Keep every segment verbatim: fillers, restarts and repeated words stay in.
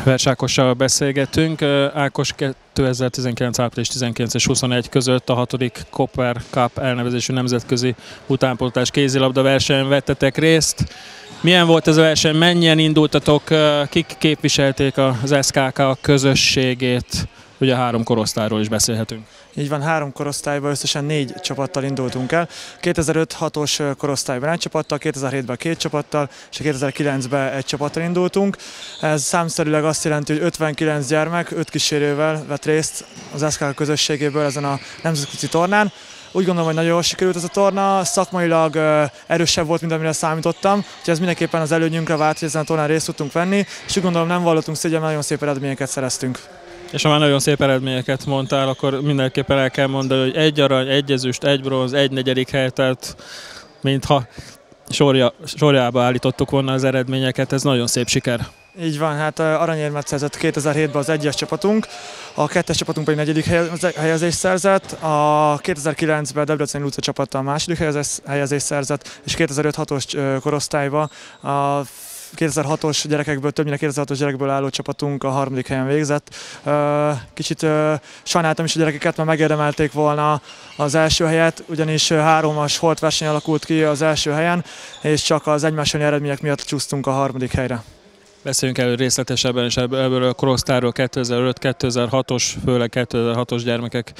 Vers Ákossal beszélgetünk. Ákos, kétezer-tizenkilenc. április tizenkilenc és huszonegy között a hatodik Copper Cup elnevezésű nemzetközi utánpótlás kézilabda versenyen vettetek részt. Milyen volt ez a verseny? Mennyien indultatok? Kik képviselték az es ká ká közösségét? Ugye három korosztályról is beszélhetünk. Így van, három korosztályban összesen négy csapattal indultunk el. kétezer-öt-hatos korosztályban egy csapattal, kétezer-hétben két csapattal, és kétezer-kilencben egy csapattal indultunk. Ez számszerűleg azt jelenti, hogy ötvenkilenc gyermek, öt kísérővel vett részt az es ká ká közösségéből ezen a nemzetközi tornán. Úgy gondolom, hogy nagyon jól sikerült ez a torna, szakmailag erősebb volt, mint amire számítottam, úgyhogy ez mindenképpen az előnyünkre vált, hogy ezen a tornán részt tudtunk venni, és úgy gondolom, nem vallottunk szégyen, nagyon szép eredményeket szereztünk. És ha már nagyon szép eredményeket mondtál, akkor mindenképpen el kell mondani, hogy egy arany, egy ezüst, egy bronz, egy negyedik hely, tehát mintha sorja, sorjába állítottuk volna az eredményeket, ez nagyon szép siker. Így van, hát aranyérmet szerzett kétezer-hétben az egyes csapatunk, a kettes csapatunk pedig negyedik helyezést szerzett, a kétezer-kilencben Debreceni Luca csapata a második helyezést szerzett, és kétezer-öt-hatos korosztályban a kétezer-hatos gyerekekből, többnyire kétezer-hatos gyerekből álló csapatunk a harmadik helyen végzett. Kicsit sajnáltam is a gyerekeket, mert megérdemelték volna az első helyet, ugyanis háromas holtverseny alakult ki az első helyen, és csak az egymással eredmények miatt csúsztunk a harmadik helyre. Beszéljünk elő részletesebben, és ebből a korosztályról kétezer-öt-kétezer-hatos, főleg kétezer-hatos gyermekek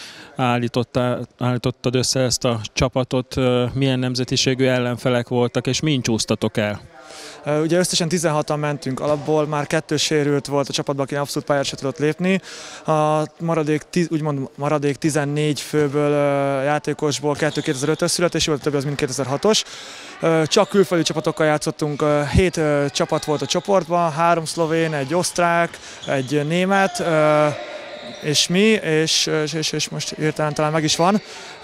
állítottad össze ezt a csapatot. Milyen nemzetiségű ellenfelek voltak, és mind csúsztatok el? Ugye összesen tizenhatan mentünk alapból, már kettő sérült volt a csapatban, aki abszolút pályára se tudott lépni. A maradék, úgymond maradék tizennégy főből játékosból kettő kétezer-ötös születésű volt, több az mind kétezer-hatos. Csak külföldi csapatokkal játszottunk, hét csapat volt a csoportban, három szlovén, egy osztrák, egy német, és mi, és, és, és most hirtelen talán meg is van.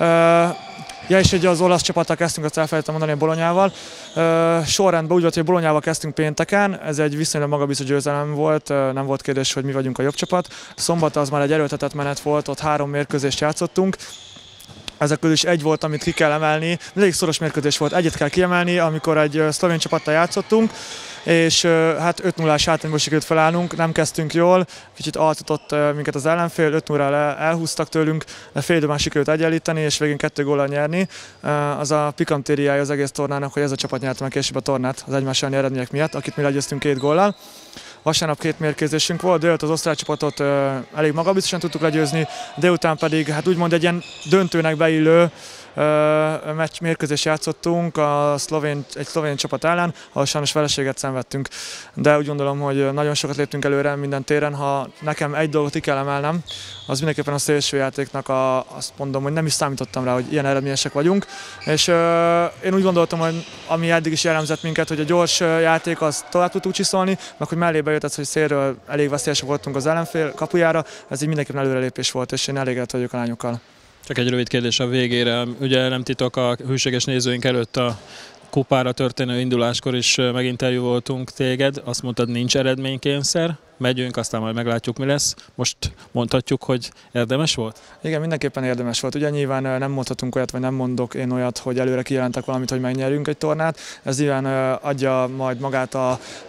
Ja, és egy az olasz csapattal kezdtünk, azt elfelejtettem mondani, a Bolonyával. Uh, sorrendben úgy volt, hogy Bolonyával kezdtünk pénteken, ez egy viszonylag magabiztos győzelem volt, uh, nem volt kérdés, hogy mi vagyunk a jobb csapat. Szombat az már egy erőltetett menet volt, ott három mérkőzést játszottunk. Ezek közül is egy volt, amit ki kell emelni. Mindegyik szoros mérkőzés volt, egyet kell kiemelni, amikor egy szlovén csapattal játszottunk, és hát öt nullás hátrányból sikerült felállnunk, nem kezdtünk jól, kicsit altatott minket az ellenfél, öt nullára elhúztak tőlünk, de fél időben sikerült egyenlíteni, és végén kettő góllal nyerni. Az a pikantériája az egész tornának, hogy ez a csapat nyerte meg később a tornát az egymás elleni eredmények miatt, akit mi legyőztünk két góllal. Vasárnap két mérkőzésünk volt, délután az osztrák csapatot uh, elég magabiztosan tudtuk legyőzni, délután pedig hát úgymond egy ilyen döntőnek beillő uh, meccs, mérkőzést játszottunk a szlovén, egy szlovén csapat ellen, ahol sajnos vereséget szenvedtünk. De úgy gondolom, hogy nagyon sokat léptünk előre minden téren, ha nekem egy dolgot ki kell emelnem, az mindenképpen a szélsőjátéknak a, azt mondom, hogy nem is számítottam rá, hogy ilyen eredményesek vagyunk. És uh, én úgy gondoltam, hogy ami eddig is jellemzett minket, hogy a gyors játék az tovább tudtuk csiszolni, meg hogy mellébe jött ez, hogy szélről elég veszélyesek voltunk az ellenfél kapujára, ez így mindenképpen előrelépés volt, és én elégedett vagyok a lányokkal. Csak egy rövid kérdés a végére. Ugye nem titok, a hűséges nézőink előtt a kupára történő induláskor is meginterjú voltunk téged, azt mondtad, nincs eredménykényszer, megyünk, aztán majd meglátjuk, mi lesz. Most mondhatjuk, hogy érdemes volt? Igen, mindenképpen érdemes volt. Ugye nyilván nem mondhatunk olyat, vagy nem mondok én olyat, hogy előre kijelentek valamit, hogy megnyerjünk egy tornát. Ez nyilván adja majd magát a,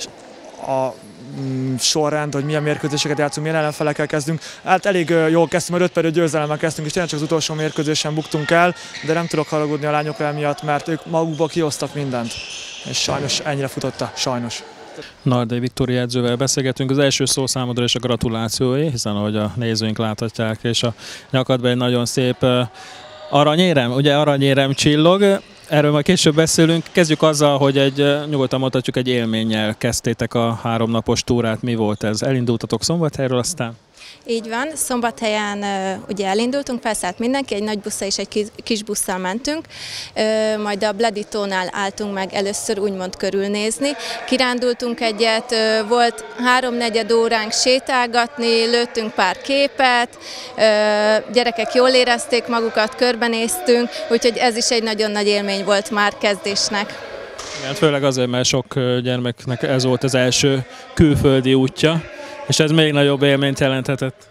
a sorrend, hogy milyen mérkőzéseket játszunk, milyen ellenfelekkel kezdünk. Hát elég jól kezdtünk, mert öt per öt győzelemmel kezdtünk, és tényleg csak az utolsó mérkőzésen buktunk el, de nem tudok haragudni a lányokra emiatt, mert ők magukból kihoztak mindent. És sajnos ennyire futotta, sajnos. Nardai Viktória edzővel beszélgetünk. Az első szó számodra és a gratulációé, hiszen ahogy a nézőink láthatják, és a nyakadban egy nagyon szép aranyérem, ugye aranyérem csillog. Erről majd később beszélünk. Kezdjük azzal, hogy egy, nyugodtan mondhatjuk, egy élménnyel kezdtétek a háromnapos túrát. Mi volt ez? Elindultatok Szombathelyről aztán? Így van, Szombathelyen uh, ugye elindultunk, felszállt mindenki, egy nagy busszal és egy kis, kis busszal mentünk, uh, majd a Bleditónál álltunk meg először úgymond körülnézni. Kirándultunk egyet, uh, volt háromnegyed óránk sétálgatni, lőttünk pár képet, uh, gyerekek jól érezték magukat, körbenéztünk, úgyhogy ez is egy nagyon nagy élmény volt már kezdésnek. Igen, főleg azért, mert sok gyermeknek ez volt az első külföldi útja. És ez még nagyobb élményt jelenthetett?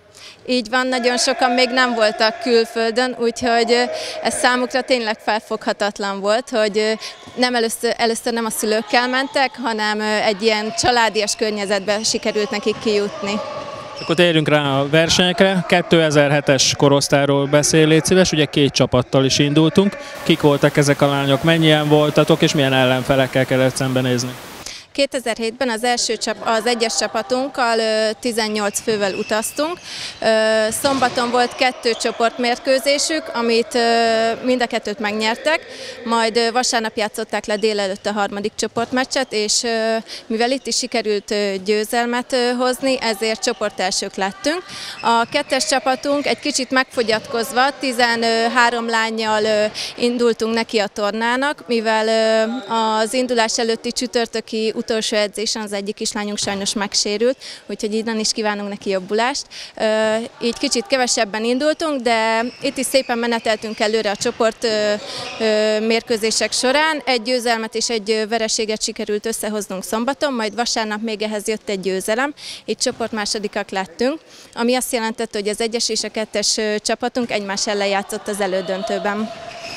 Így van, nagyon sokan még nem voltak külföldön, úgyhogy ez számukra tényleg felfoghatatlan volt, hogy nem először, először nem a szülőkkel mentek, hanem egy ilyen családias környezetben sikerült nekik kijutni. Akkor térjünk rá a versenyekre. kétezer-hetes korosztályról beszél, légy szíves, ugye két csapattal is indultunk. Kik voltak ezek a lányok, mennyien voltatok, és milyen ellenfelekkel kellett szembenézni? kétezer-hétben az első csap, az egyes csapatunkkal tizennyolc fővel utaztunk. Szombaton volt kettő csoportmérkőzésük, amit mind a kettőt megnyertek, majd vasárnap játszották le délelőtt a harmadik csoportmeccset, és mivel itt is sikerült győzelmet hozni, ezért csoportelsők lettünk. A kettes csapatunk egy kicsit megfogyatkozva, tizenhárom lánnyal indultunk neki a tornának, mivel az indulás előtti csütörtöki utolsó edzésen az egyik kislányunk sajnos megsérült, úgyhogy innen is kívánunk neki jobbulást. Így kicsit kevesebben indultunk, de itt is szépen meneteltünk előre a csoport mérkőzések során. Egy győzelmet és egy vereséget sikerült összehoznunk szombaton, majd vasárnap még ehhez jött egy győzelem. Itt csoportmásodikak lettünk, ami azt jelentette, hogy az egyes és a kettes csapatunk egymás ellen játszott az elődöntőben.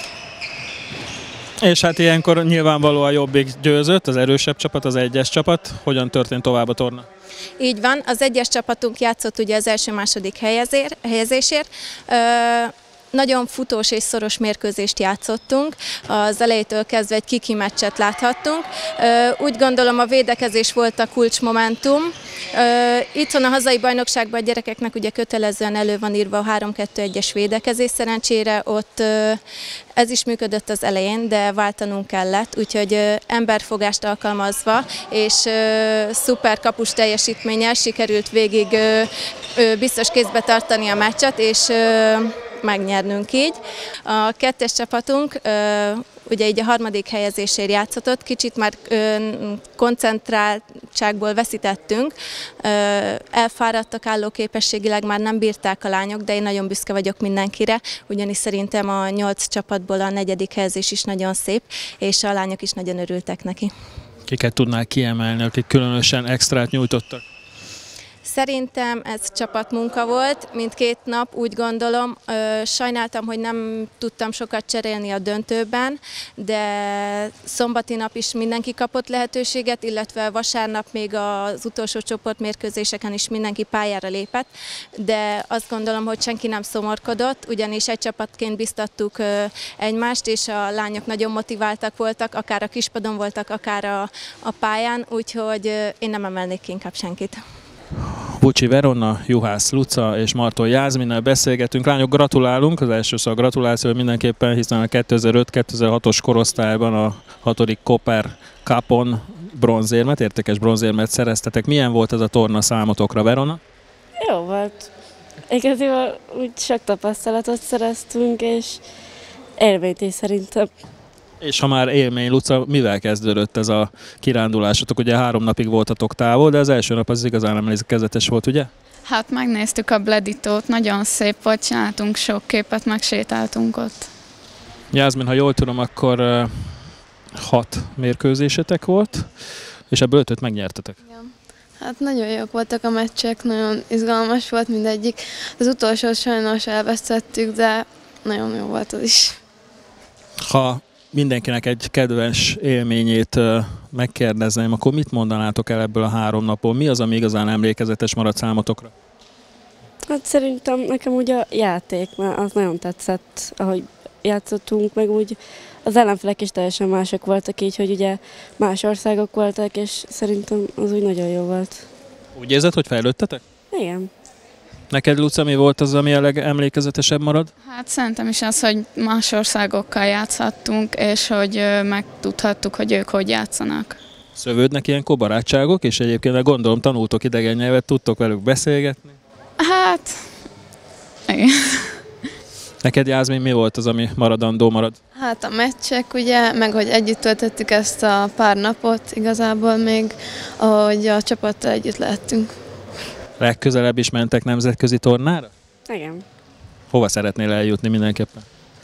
És hát ilyenkor nyilvánvalóan jobbik győzött, az erősebb csapat, az egyes csapat. Hogyan történt tovább a torna? Így van, az egyes csapatunk játszott ugye az első-második helyezésért. Nagyon futós és szoros mérkőzést játszottunk, az elejétől kezdve egy kiki meccset láthattunk. Úgy gondolom, a védekezés volt a kulcsmomentum. Itthon a hazai bajnokságban a gyerekeknek ugye kötelezően elő van írva a három kettő egyes védekezés, szerencsére ott ez is működött az elején, de váltanunk kellett, úgyhogy emberfogást alkalmazva és szuper kapus teljesítménnyel sikerült végig biztos kézbe tartani a meccset, és megnyernünk így. A kettes csapatunk ugye így a harmadik helyezésért játszott, kicsit már koncentráltságból veszítettünk, elfáradtak állóképességileg, már nem bírták a lányok, de én nagyon büszke vagyok mindenkire, ugyanis szerintem a nyolc csapatból a negyedik helyezés is nagyon szép, és a lányok is nagyon örültek neki. Kiket tudnál kiemelni, akik különösen extrát nyújtottak? Szerintem ez csapatmunka volt, mindkét nap, úgy gondolom. Sajnáltam, hogy nem tudtam sokat cserélni a döntőben, de szombati nap is mindenki kapott lehetőséget, illetve vasárnap még az utolsó csoportmérkőzéseken is mindenki pályára lépett, de azt gondolom, hogy senki nem szomorkodott, ugyanis egy csapatként biztattuk egymást, és a lányok nagyon motiváltak voltak, akár a kispadon voltak, akár a, a pályán, úgyhogy én nem emelnék ki inkább senkit. Bucsi Verona, Juhász Luca és Marton Jászminnel beszélgetünk. Lányok, gratulálunk, az első szó a gratuláció mindenképpen, hiszen a kétezer-öt kétezer-hatos korosztályban a hatodik Koper Cupon bronzérmet, értékes bronzérmet szereztetek. Milyen volt ez a torna számotokra, Verona? Jó volt. Igazából úgy sok tapasztalatot szereztünk, és élményt is szerintem. És ha már élmény, Luca, mivel kezdődött ez a kirándulásotok? Ugye három napig voltatok távol, de az első nap az igazán emlékezetes volt, ugye? Hát megnéztük a Bleditót, nagyon szép volt, csináltunk sok képet, megsétáltunk ott. Jászmin, ha jól tudom, akkor uh, hat mérkőzésetek volt, és ebből ötöt megnyertetek. Igen. Hát nagyon jók voltak a meccsek, nagyon izgalmas volt mindegyik. Az utolsó sajnos elvesztettük, de nagyon jó volt az is. Ha mindenkinek egy kedves élményét uh, megkérdezném, akkor mit mondanátok el ebből a három napból? Mi az, ami igazán emlékezetes maradt számotokra? Hát szerintem nekem úgy a játék, mert az nagyon tetszett, ahogy játszottunk, meg úgy az ellenfelek is teljesen mások voltak így, hogy ugye más országok voltak, és szerintem az úgy nagyon jó volt. Úgy érzed, hogy fejlődtetek? Igen. Neked, Luca, mi volt az, ami a legemlékezetesebb marad? Hát szerintem is az, hogy más országokkal játszhattunk, és hogy megtudhattuk, hogy ők hogy játszanak. Szövődnek ilyenkor barátságok, és egyébként gondolom tanultok idegen nyelvet, tudtok velük beszélgetni? Hát, igen. Neked, Jászmin, mi volt az, ami maradandó marad? Hát a meccsek, ugye, meg hogy együtt töltöttük ezt a pár napot, igazából még, ahogy a csapattal együtt lehettünk. Legközelebb is mentek nemzetközi tornára? Igen. Hova szeretnél eljutni mindenképpen?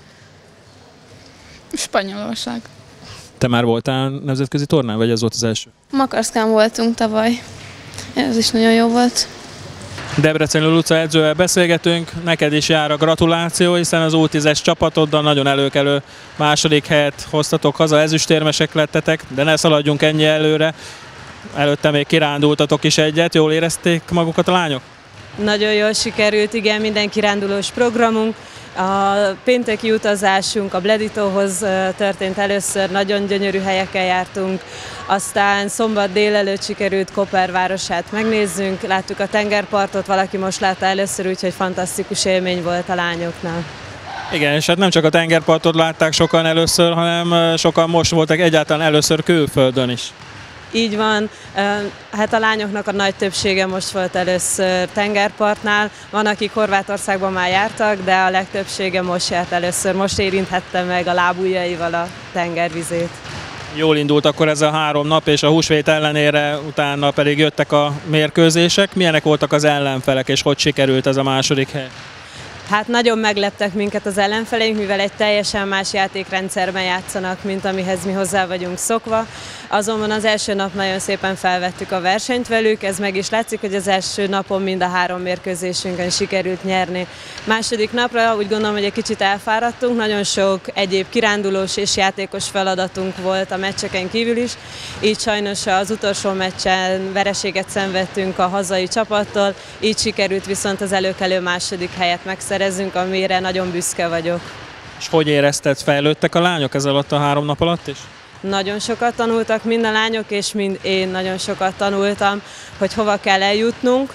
Spanyolország. Te már voltál nemzetközi tornán, vagy ez volt az első? Makarszkán voltunk tavaly. Ez is nagyon jó volt. Debreceni Luca edzővel beszélgetünk, neked is jár a gratuláció, hiszen az U tízes csapatoddal nagyon előkelő második helyet hoztatok haza, ezüstérmesek lettetek, de ne szaladjunk ennyi előre. Előtte még kirándultatok is egyet, jól érezték magukat a lányok? Nagyon jól sikerült, igen, minden kirándulós programunk. A pénteki utazásunk a Bleditóhoz történt először, nagyon gyönyörű helyeken jártunk, aztán szombat délelőtt sikerült Koper városát megnézzünk, láttuk a tengerpartot, valaki most látta először, úgyhogy fantasztikus élmény volt a lányoknál. Igen, és hát nem csak a tengerpartot látták sokan először, hanem sokan most voltak egyáltalán először külföldön is. Így van, hát a lányoknak a nagy többsége most volt először tengerpartnál, van, akik Horvátországban már jártak, de a legtöbbsége most járt először, most érinthette meg a lábujjaival a tengervizét. Jól indult akkor ez a három nap, és a húsvét ellenére utána pedig jöttek a mérkőzések. Milyenek voltak az ellenfelek, és hogy sikerült ez a második hely? Hát nagyon megleptek minket az ellenfeleink, mivel egy teljesen más játékrendszerben játszanak, mint amihez mi hozzá vagyunk szokva. Azonban az első nap nagyon szépen felvettük a versenyt velük, ez meg is látszik, hogy az első napon mind a három mérkőzésünkön sikerült nyerni. Második napra úgy gondolom, hogy egy kicsit elfáradtunk, nagyon sok egyéb kirándulós és játékos feladatunk volt a meccseken kívül is, így sajnos az utolsó meccsen vereséget szenvedtünk a hazai csapattól, így sikerült viszont az előkelő második helyet megszerezzünk, amire nagyon büszke vagyok. És hogy érezted, fejlődtek a lányok ez alatt a három nap alatt is? Nagyon sokat tanultak, mind a lányok és mind én nagyon sokat tanultam, hogy hova kell eljutnunk.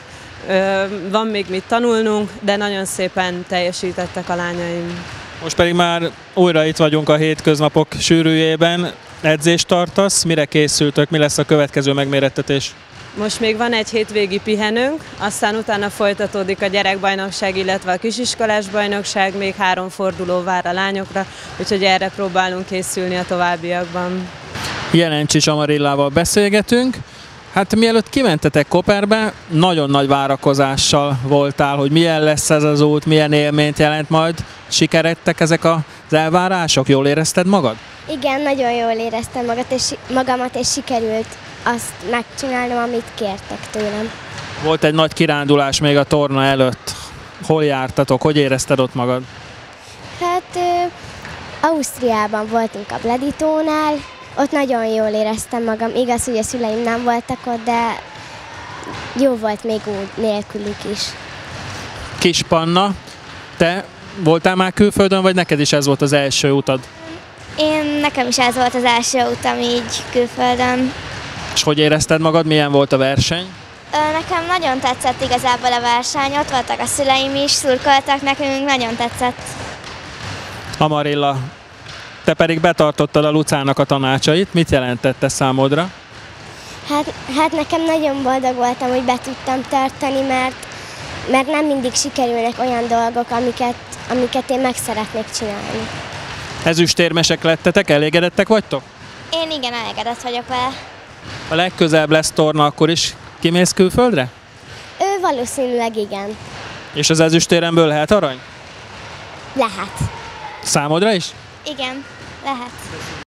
Van még mit tanulnunk, de nagyon szépen teljesítettek a lányaim. Most pedig már újra itt vagyunk a hétköznapok sűrűjében. Edzést tartasz, mire készültök, mi lesz a következő megmérettetés? Most még van egy hétvégi pihenőnk, aztán utána folytatódik a gyerekbajnokság, illetve a kisiskolás bajnokság, még három forduló vár a lányokra, úgyhogy erre próbálunk készülni a továbbiakban. Jelencsics Amarillával beszélgetünk. Hát mielőtt kimentetek Koperbe, nagyon nagy várakozással voltál, hogy milyen lesz ez az út, milyen élményt jelent majd. Sikeredtek ezek az elvárások? Jól érezted magad? Igen, nagyon jól éreztem magad, és, magamat, és sikerült azt megcsinálnom, amit kértek tőlem. Volt egy nagy kirándulás még a torna előtt. Hol jártatok? Hogy érezted ott magad? Hát ö, Ausztriában voltunk a Bleditónál, ott nagyon jól éreztem magam. Igaz, hogy a szüleim nem voltak ott, de jó volt még úgy nélkülük is. Kis Panna, te voltál már külföldön, vagy neked is ez volt az első utad? Én, nekem is ez volt az első utam így külföldön. És hogy érezted magad, milyen volt a verseny? Nekem nagyon tetszett igazából a verseny, ott voltak a szüleim is, szurkoltak nekünk, nagyon tetszett. Amarilla, te pedig betartottad a Lucának a tanácsait, mit jelentett ez számodra? Hát, hát nekem nagyon boldog voltam, hogy be tudtam tartani, mert, mert nem mindig sikerülnek olyan dolgok, amiket, amiket én meg szeretnék csinálni. Ezüstérmesek lettetek, elégedettek vagytok? Én igen, elégedett vagyok vele. A legközelebb lesz torna, akkor is kimész külföldre? Ő valószínűleg igen. És az ezüstéremből lehet arany? Lehet. Számodra is? Igen, lehet.